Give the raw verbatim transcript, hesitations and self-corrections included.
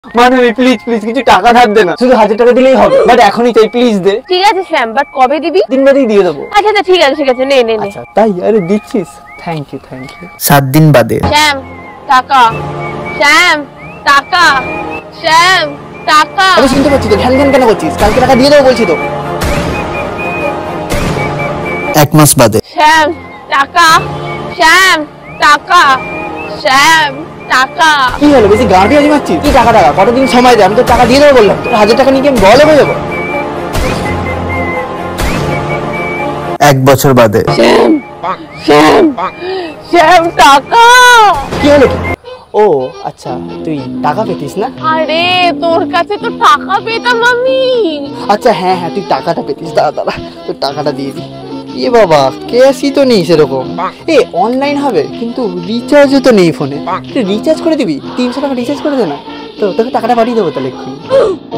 মানে please please কিছু টাকা ধার দে না, শুধু হাজার টাকা দিলেই হবে, বাট এখনই চাই, প্লিজ দে। ঠিক আছে শ্যাম, বাট কবে দিবি? দিন বাদেই দিয়ে দেবো। আচ্ছা আচ্ছা ঠিক আছে ঠিক আছে, নে নে নে। আচ্ছা তাই? আরে দিচ্ছিস, থ্যাংক ইউ থ্যাংক ইউ। সাত দিন বাদে। শ্যাম টাকা, শ্যাম টাকা, শ্যাম টাকা। আমি শুনতে পাচ্ছি তো, ঘ্যান ঘ্যান কেন করছিস? কালকে টাকা দিয়ে দেবো বলছি তো। এক মাস বাদে। শ্যাম টাকা, শ্যাম টাকা, শ্যাম টাকা। কি হলো, বেশি গাঁড়ি আজ মারছিস? কি টাকা টাকা, কতদিন সময় দে, আমি তো টাকা দিয়ে দেবো বললাম। তোর হাজার টাকা নিয়ে কি আমি বলে হয়ে যাবো? এক বছর বাদে। শ্যাম শ্যাম শ্যাম টাকা। কি হলো কি? ও আচ্ছা, তুই টাকা পেতিস না? আরে তোর কাছে তো টাকা পেতাম আমি। আচ্ছা হ্যাঁ হ্যাঁ, তুই টাকাটা পেতিস, দাঁড়া দাঁড়া তোর টাকাটা দিয়ে দি। এ বাবা, ক্যাশই তো নেই সেরকম। এ অনলাইন হবে, কিন্তু রিচার্জও তো নেই ফোনে। তুই রিচার্জ করে দিবি, তিনশো টাকা রিচার্জ করে দে না, তো তোকে টাকাটা পাঠিয়ে দেবো তাহলে এক্ষুনি।